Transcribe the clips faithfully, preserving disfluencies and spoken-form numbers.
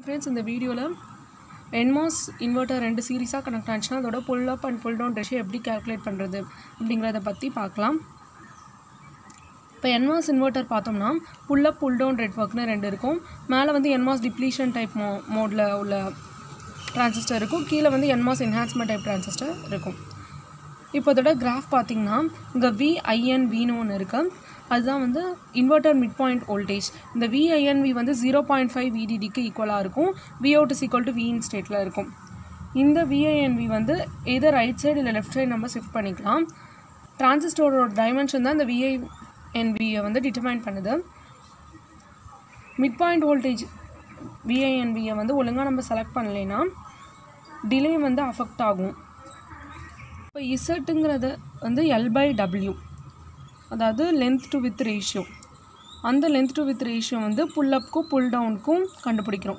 Friends, in the video Nmos inverter ரெண்டு சீரிஸா connect ஆச்சுனா அதோட pull up and pull down ratio எப்படி calculate பண்றது அப்படிங்கறத பத்தி பார்க்கலாம். இப்போ Nmos inverter பார்த்தோம்னா pull up pull down நெட்வொர்க்னு ரெண்டு இருக்கும். மேலே வந்து Nmos depletion type மோட்ல உள்ள டிரான்சிஸ்டர் இருக்கும். கீழ வந்து Nmos enhancement type டிரான்சிஸ்டர் இருக்கும். இப்போ இதோட கிராஃப் பாத்தீங்கன்னா இங்க V I N V னு ஒன்னு இருக்கு. அதுதான் வந்து inverter midpoint voltage. இந்த V I N V வந்து zero point five V D D க்கு ஈக்குவலா இருக்கும். V out is equal to V in ஸ்டேட்ல இருக்கும். இந்த V I N V வந்து either right side இல்ல left side நம்ம ஷிஃப்ட் பண்ணிக்கலாம். டிரான்சிஸ்டரோட டைமென்ஷன் தான் இந்த V I N V வந்து டிட்டர்மைன் பண்ணுது. midpoint voltage V I N V வந்து ஒழுங்கா நம்ம செலக்ட் பண்ணலைனா டிலே வந்து அஃபெக்ட் ஆகும். இப்போ Z வந்து L by W, அதாவது length to width ratio. அந்த length to width ratio வந்து pull up க்கும் pull down க்கும் கண்டுபிடிக்கிறோம்.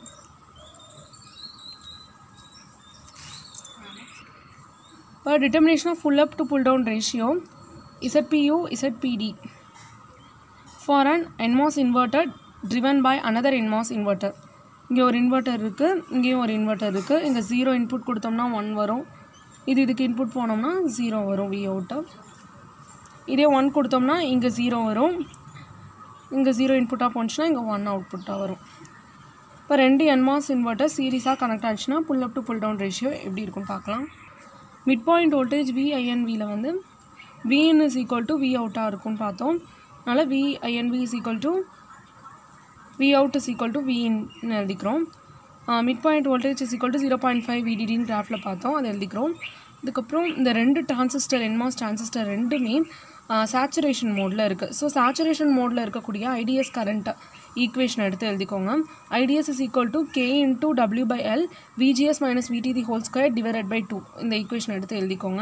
இப்போ determination of pull up to pull down ratio Z P U Z P D for an Nmos inverter driven by another Nmos inverter. இங்க ஒரு inverter இருக்கு, இங்கேயும் ஒரு இன்வெர்ட்டர் இருக்கு. இங்க zero இன்புட் கொடுத்தோம்னா one வரும். இது இதுக்கு இன்புட் போனோம்னா zero வரும் V out. இதே one கொடுத்தோம்னா இங்க zero வரும். இங்க zero இன்புட்டா போனுச்சுனா இங்க one அவுட்புட்டா வரும். இப்போ ரெண்டு Nmos இன்வெர்ட்டர் சீரிஸா கனெக்ட் ஆச்சுனா pull up to pull down ratio எப்படி இருக்கும் பார்க்கலாம். midpoint voltage V I N V ல வந்து V in is equal to V out ஆ இருக்கும்னு பார்த்தோம். அதனால V I N V is equal to V out is equal to V in னு எழுதிக்கிறோம். midpoint voltage is equal to zero point five V D D னு கிராஃப்ல பார்த்தோம், அதை எழுதிக்கிறோம். இதுக்கு அப்புறம் இந்த ரெண்டு டிரான்சிஸ்டர் Nmos டிரான்சிஸ்டர் ரெண்டுமே saturation மோட்ல இருக்கு. சோ saturation மோட்ல இருக்கக்கூடிய I D S current equation எடுத்து எழுதிக்கோங்க. I D S is equal to K into W by L V G S minus V T the whole square divided by two. இந்த equation எடுத்து எழுதிக்கோங்க.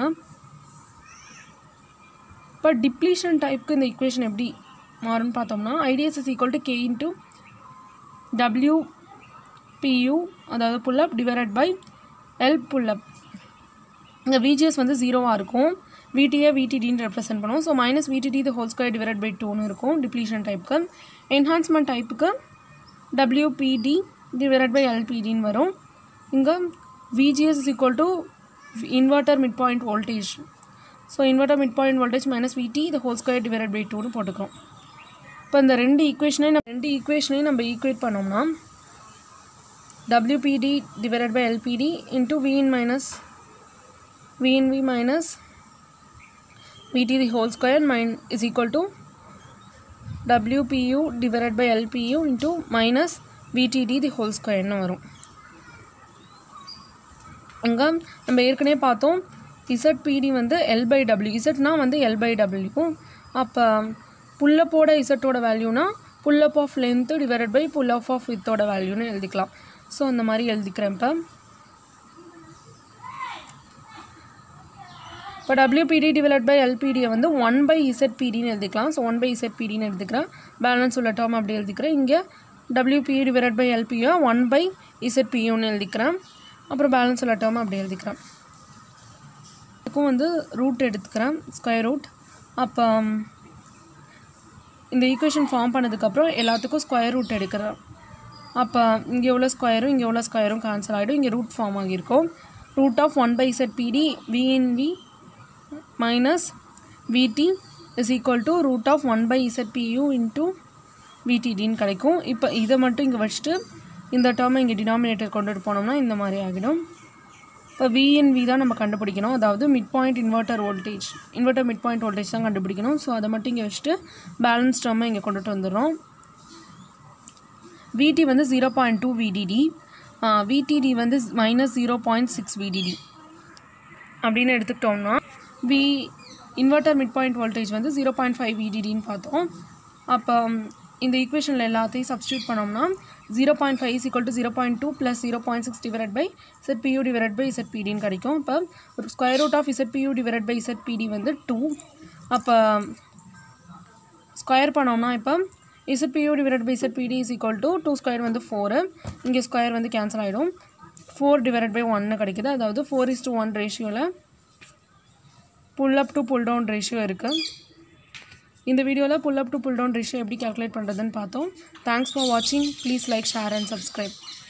இப்போ depletion டைப்க்கு இந்த equation எப்படி மாறும்னு பார்த்தோம்னா I D S is equal to K into W P U, அதாவது pull up divided by L pull up. இங்க V G S வந்து zero ஆ இருக்கும். V T I V T D னு ரெப்ரசன்ட் பண்ணுவோம். So minus V T D the whole square divided by two னு இருக்கும் depletion டைப்க்கு. enhancement டைப்க்கு W P D divided by L P D னு வரும். இங்க V G S is equal to inverter midpoint voltage. So inverter midpoint voltage minus V T the whole square divided by two னு போட்டுக்கிறோம். இப்போ இந்த ரெண்டு ஈக்குவேஷனை நம்ம ரெண்டு ஈக்குவேஷனை நம்ம ஈக்குவேட் பண்ணோம்னா W P D divided by L P D into V in minus V in V minus V T the whole square min is equal to W P U divided by L P U into minus V T D the whole square னு வரும். அங்க நம்ம ஏற்கனவே பார்த்தோம் Z P D வந்து L by W. Z னா வந்து L by W. அப்ப pull up ஓட Z ஓட வேல்யூனா pull up of length divided by pull up of width ஓட வேல்யூன்னு எழுதிக்கலாம். சோ அந்த மாதிரி எழுதிக்கிறேன். இப்ப இப்போ W P D divided by L P D வந்து one by Z P D னு எழுதிக்கலாம். So one by Z P D னு எடுத்துக்கிறேன். பேலன்ஸ் உள்ள டேர்ம் அப்படியே எழுதிக்கிறேன். இங்க W P U divided by L P U one by Z P U னு எழுதிக்கிறேன். அப்புறம் பேலன்ஸ் உள்ள டேர்ம் அப்படியே எழுதிக்கிறேன். இதுக்கும் வந்து ரூட் எடுத்துக்கிறேன், ஸ்கொயர் ரூட். அப்ப இந்த ஈக்குவேஷன் ஃபார்ம் பண்ணதுக்கு அப்புறம் எல்லாத்துக்கும் ஸ்கொயர் ரூட் எடுக்கிறேன். அப்ப இங்க உள்ள ஸ்கொயரும் இங்க உள்ள ஸ்கொயரும் கேன்சல் ஆயிடும். இங்க ரூட் ஃபார்ம் ஆகியிருக்கும். root of one by Z P D V in V minus V T is equal to root of one by Z P U into V T D னு கிடைக்கும். இப்போ இதை மட்டும் இங்க வச்சிட்டு இந்த டேர்மை இங்க டினாமினேட்டர் கொண்டுட்டு போனோம்னா இந்த மாதிரி ஆகிடும். இப்போ V in V தான் நம்ம கண்டுபிடிக்கணும், அதாவது midpoint inverter voltage, inverter midpoint voltage தான் கண்டுபிடிக்கணும். ஸோ அதை மட்டும் இங்க வச்சுட்டு பேலன்ஸ் டேர்மை இங்க கொண்டுட்டு வந்துடுறோம். V T வந்து zero point two V D D, V T D வந்து minus zero point six V D D அப்படின்னு எடுத்துக்கிட்டோம்னா V inverter midpoint voltage வந்து zero point five V D D னு பார்த்தோம். அப்போ இந்த ஈக்குவேஷனில் எல்லாத்தையும் சப்ஸ்டியூட் பண்ணோம்னா zero point five is equal to zero point two plus zero point six divided by Z P U divided by Z P D னு கிடைக்கும். இப்போ square root of Z P U divided by Z P D வந்து two. அப்போ square பண்ணோம்னா இப்போ Z P U divided by Z P D is equal to two square வந்து four. இங்க square வந்து கேன்சல் ஆயிடும். four divided by one னு கிடைக்குது. அதாவது four is to one ரேஷியோல pull up to pull down ratio இருக்கு. இந்த வீடியோல pull up to pull down ratio எப்படி கால்குலேட் பண்றதுன்னு பார்த்தோம். Thanks for watching. Please like, share and subscribe.